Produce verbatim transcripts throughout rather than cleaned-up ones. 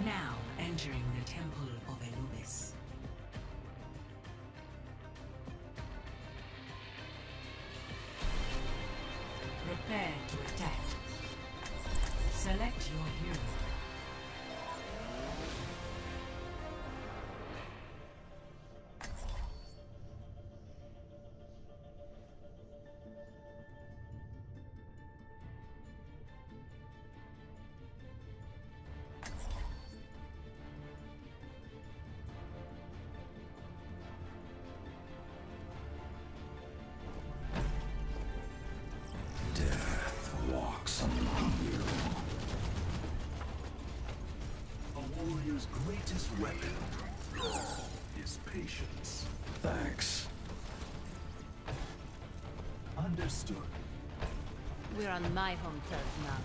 Now entering the Temple of Anubis. Prepare to attack. Select your hero. warrior's greatest weapon is patience. Thanks. Understood. We're on my home turf now.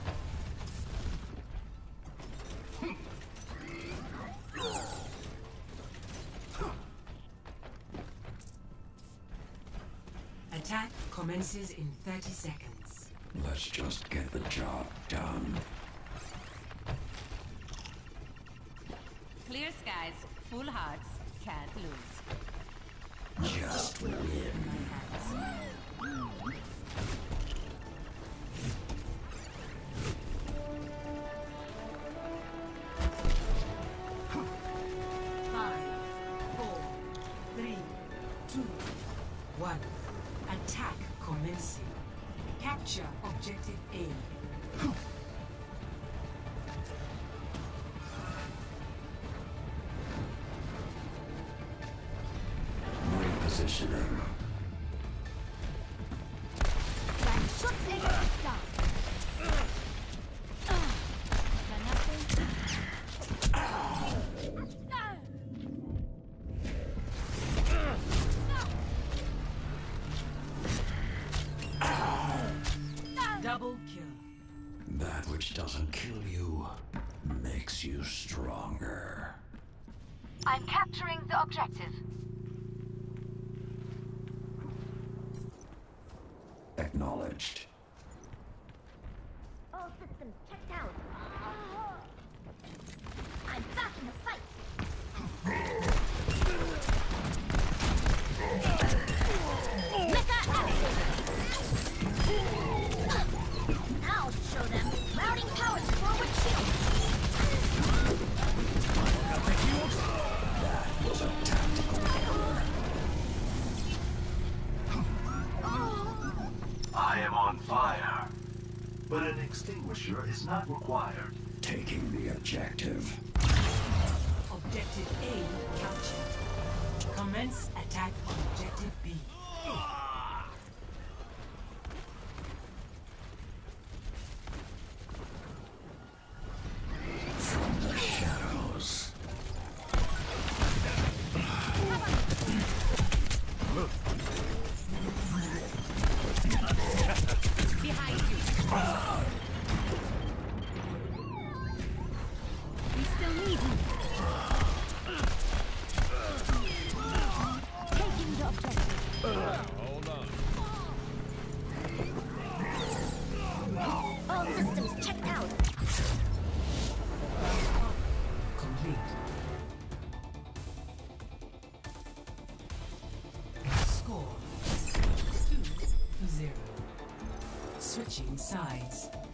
Attack commences in thirty seconds. Let's just get the job done. Clear skies, full hearts, can't lose. Just win. Five, four, three, two, one. Attack commencing. Capture objective A. Repositioning. Dein Schutzengel ist da. Double kill. That which doesn't kill you makes you stronger. I'm capturing the objective. Acknowledged. All systems checked out. I'm back in the fight. Mecha I'll show them. Routing powers forward shield. That was a tactical error. I am on fire, but an extinguisher is not required. Taking the objective. Objective A captured. Commence attack on objective B. From the shadows. Behind you. We still need you. Taking the objective. Hold on. All systems checked out. Complete. Score two to zero. Switching sides.